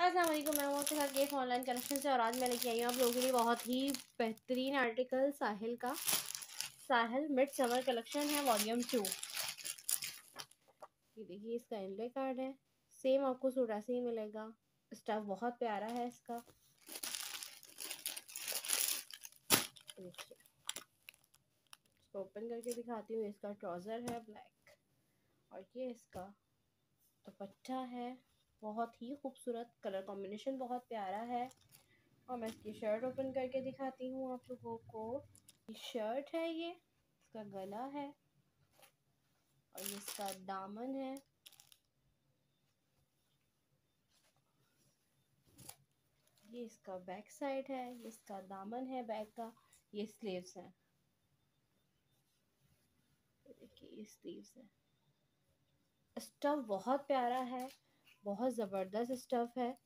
अस्सलाम वालेकुम, मैं हूं आपके साथ केफ ऑनलाइन कलेक्शन से। और आज मैं लेके आई हूँ आप लोगों के लिए बहुत ही बेहतरीन आर्टिकल साहिल का। साहिल मिड समर कलेक्शन है वॉल्यूम 2। ये देखिए, इसका इनले कार्ड है। सेम आपको सूट ऐसे ही मिलेगा। स्टफ बहुत प्यारा है इसका। देखिए, इसको ओपन करके दिखाती हूँ। इसका ट्राउज़र है ब्लैक और ये इसका दुपट्टा है। बहुत ही खूबसूरत, कलर कॉम्बिनेशन बहुत प्यारा है। और मैं इसकी शर्ट ओपन करके दिखाती हूँ आप लोगों को। ये शर्ट है, ये इसका गला है और ये इसका दामन है। ये इसका बैक साइड है, ये इसका दामन है बैक का। ये स्लीव्स है, देखिए ये स्लीव्स है। स्टफ बहुत प्यारा है, बहुत ज़बरदस्त स्टफ है।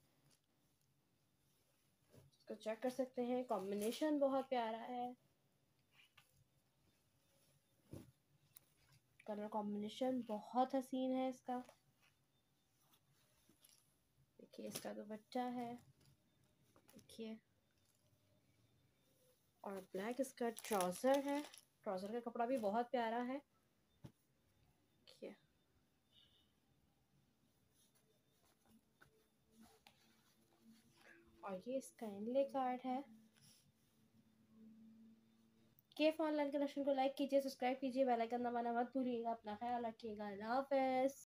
इसको चेक कर सकते हैं, कॉम्बिनेशन बहुत प्यारा है। कलर कॉम्बिनेशन बहुत हसीन है इसका। देखिए, इसका दुपट्टा है, देखिए। और ब्लैक इसका ट्राउज़र है। ट्राउज़र का कपड़ा भी बहुत प्यारा है, देखिए। और ये इसका इनले कार्ड है। केफ ऑनलाइन कलेक्शन को लाइक कीजिए, सब्सक्राइब कीजिए, बेल आइकन दबाना मत भूलिएगा। अपना ख्याल रखिएगा। अल्लाह हाफ़िज़।